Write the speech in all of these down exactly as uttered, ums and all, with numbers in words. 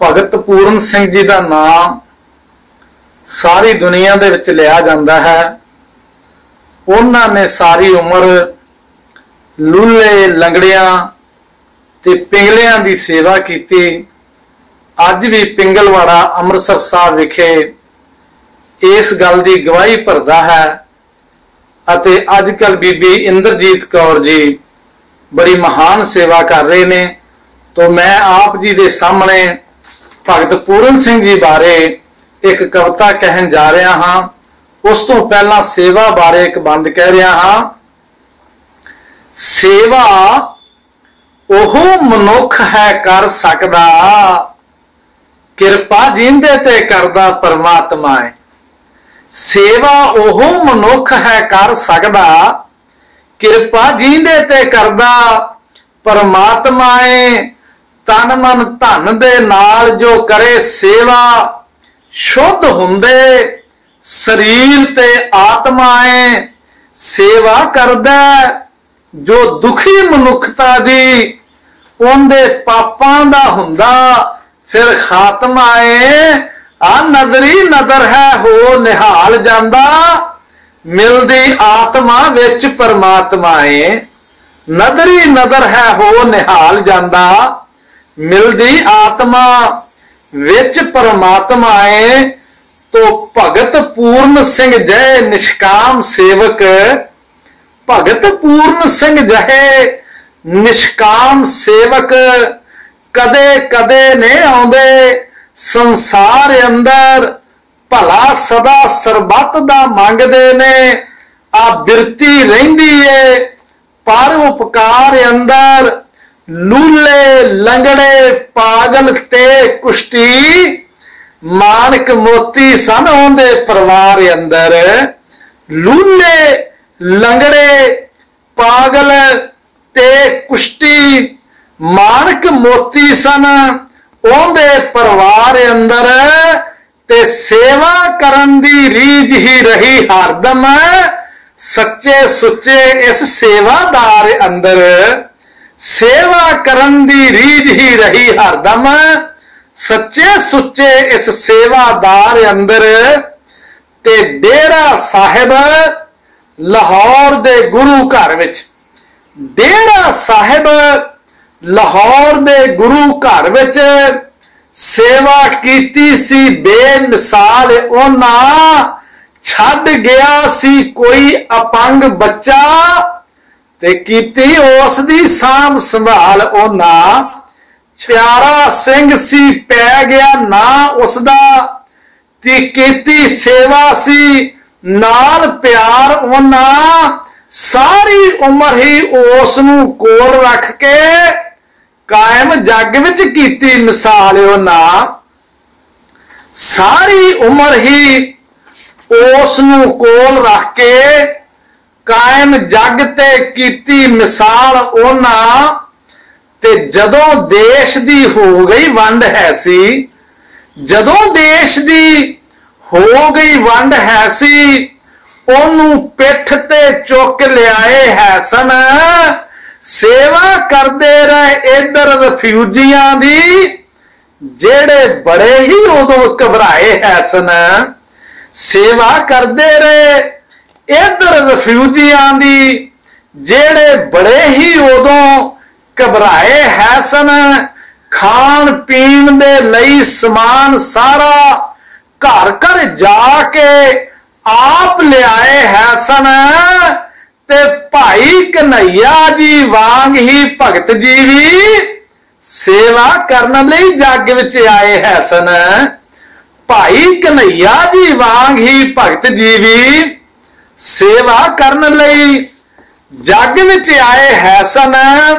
भगत पूरन सिंह जी का नाम सारी दुनिया दे विच लिया जाता है। उन्होंने सारी उम्र लूले लंगड़ियां ते पिंगलियां की सेवा की। अज भी पिंगलवाड़ा अमृतसर साहब विखे इस गल की गवाही भरदा है। अते अजकल बीबी इंद्रजीत कौर जी बड़ी महान सेवा कर रहे ने। तो मैं आप जी के सामने भगत पूरन सिंह जी बारे एक कविता कहन जा रहा हाँ। उस तो पहला सेवा बारे एक बंद कह रहा हाँ। सेवा ओह मनुख है कर सकदा, किरपा जिंदे ते करदा परमात्मा है। सेवा ओह मनुख है कर सकदा, किरपा जिंदे ते करदा परमात्मा है। तन मन धन दे नाल जो करे सेवा, शुद्ध हुंदे शरीर ते आत्मा है। सेवा करदा जो दुखी मनुखता दी, उनदे पापां दा हुंदा फिर खात्मा है। आ नदरी नदर है हो निहाल जांदा, मिलदी आत्मा विच परमात्मा है। नदरी नदर है हो निहाल जांदा, मिलदी आत्मा विच परमात्मा है। तो भगत पूर्ण सिंह जय निष्काम सेवक, भगत पूर्ण सिंह जहे निष्काम सेवक, कदे कदे ने आउंदे संसार अंदर, भला सदा सरबत दा मंगदे ने। आ बिरती रहिंदी है पर उपकार अंदर, लूले लंगड़े पागल ते कुष्टी, मानक मोती सन उनदे परिवार अंदर। लूले लंगड़े पागल ते कुष्टी, मानक मोती सन उनदे परिवार अंदर। ते सेवा करन दी रीझ ही रही हरदम, सच्चे सुच्चे इस सेवादार अंदर। सेवा करन दी रीझ ही रही हरदम, सच्चे सुच्चे इस सेवादार अंदर। ते डेरा साहिब लाहौर दे गुरु घर विच, डेरा साहिब लाहौर दे गुरु घर विच सेवा कीती सी बेमिसाल। उन्हां छड्ड गया सी कोई अपंग बच्चा, ते कीती उस दी साम संभाल। उन्हां प्यारा सिंह सी पै गया ना उसदा, ते कीती सेवा सी नाल प्यार। उन्हां सारी उम्र ही उस नूं कोल रख के कायम जग विच कीती मिसाल। उन्हां सारी उम्र ही उस नूं कोल रख के कायम जग ते कीती मिसाल। उन्हां ते जदों देश दी हो गई वंड है सी, जदों देश दी हो गई वंड है सी, ओनू पिठ ते चुक लियाए है सन। सेवा करते रहे इधर रिफ्यूजियां दी, जेड़े बड़े ही उदों घबराए है सन। सेवा करते रहे इधर रिफ्यूजियां दी, जेड़े बड़े ही उदों घबराए है सन। खान पीन दे लई समान सारा घर घर जाके आप लियाए है सन। ते भाई कन्हैया जी वांग ही भगत जी भी सेवा करने लई जग विच आए है सन। भाई कन्हैया जी वांग ही भगत जी भी सेवा करने लई जग विच आए है सन।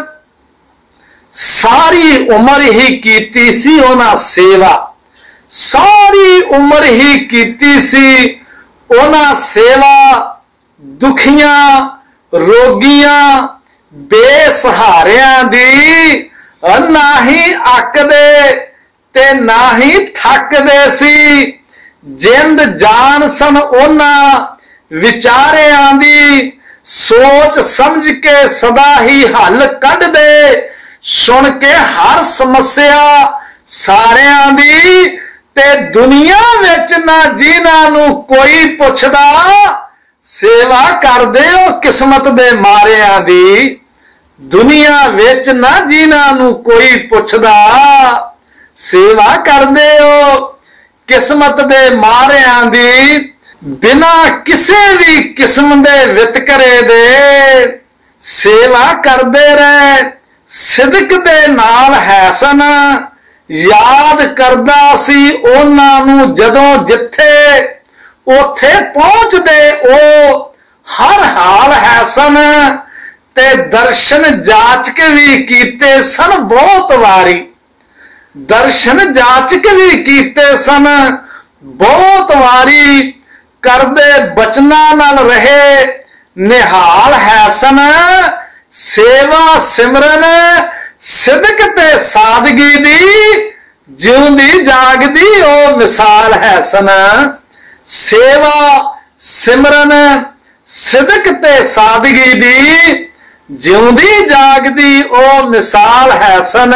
सारी उम्र ही कीती सी उन्हां सेवा, सारी उम्र ही कीती सी उन्हां सेवा। दुखियां रोगियां बेसहारियां दी ना ही अकदे ते ना ही थकदे सी। जिंद जान सन उन्हां विचारियां दी, सोच समझ के सदा ही हल कढ़ दे। सुन के हर समस्या सारियां दी, ते दुनिया विच ना जिन्हां नूं कोई पुछदा, सेवा करदे हो किस्मत दे मारियां दी। दुनिया विच ना जिन्हां नूं कोई पुछदा, सेवा करदे हो किस्मत दे मारियां दी। बिना किसी भी किस्म दे वितकरे दे सेवा करदे रहे, सिदक दे नाल हैसन याद करदा सी उन्हां नूं जदों जिथे उथे पहुंचदे ओ हर हाल हैसन, ते दर्शन जाचक भी कीते सन बहुत वारी। दर्शन जाचक भी कीते सन बहुत वारी, करदे बचना नाल रहे निहाल हैसन। सेवा सिमरन सिदक ते सादगी दी, जिउंदी जागदी ओ मिसाल हैसन। सेवा सिमरन सिदक ते सादगी दी, जिउंदी जागदी ओ मिसाल हैसन।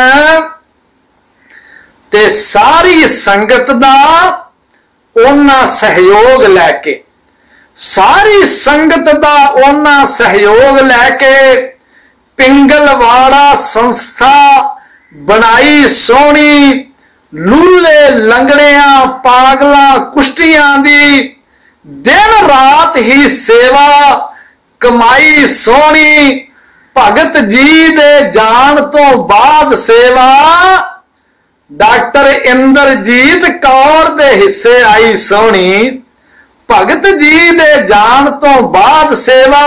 ते सारी संगत दा उन्ना सहयोग लैके, सारी संगत दा उन्ना सहयोग लैके पिंगलवाड़ा संस्था बनाई सोहनी। लूले लंगड़ियां पागलां कुश्तियां दी, दिन रात ही सेवा कमाई सोहनी। भगत जी दे जान तो बाद सेवा डॉक्टर इंद्रजीत कौर दे हिस्से आई सोहनी। भगत जी दे जान तो बाद सेवा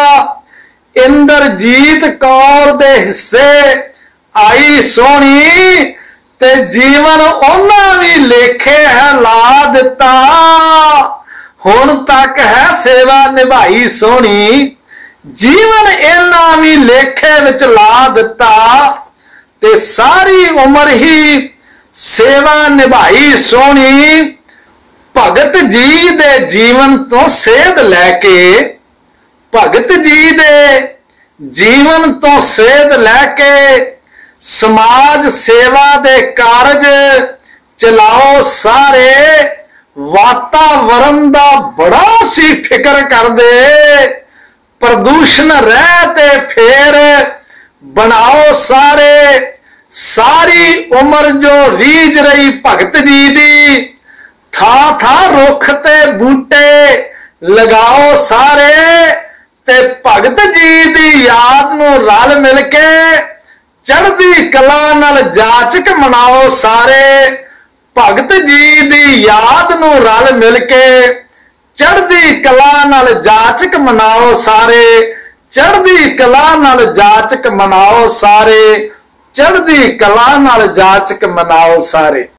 इंद्रजीत कौर दे हिस्से आई सोहनी। ते जीवन उन्हां भी लेखे है ला दिता, हुण तक है सेवा निभाई सोहनी। जीवन इन्हां भी लेखे विच ला दिता, ते सारी उम्र ही सेवा निभाई सोहनी। भगत जी दे जीवन तो सेध लैके, भगत जी दे जीवन तो सेध लैके समाज सेवा दे कारज चलाओ सारे। वातावरण दा बड़ा सी फिक्र करदे, प्रदूषण रहते फिर बनाओ सारे। सारी उम्र जो रीझ रही भगत जी दी, था था रुख ते बूटे लगाओ सारे। ते भगत जी दी याद नूं रल मिल के चढ़दी कला नाल जाचक मनाओ सारे। भगत जी दी याद नूं रल मिल के चढ़दी कला नाल जाचक मनाओ सारे। चढ़दी कला नाल जाचक मनाओ सारे। चढ़दी कला नाल जाचक मनाओ सारे।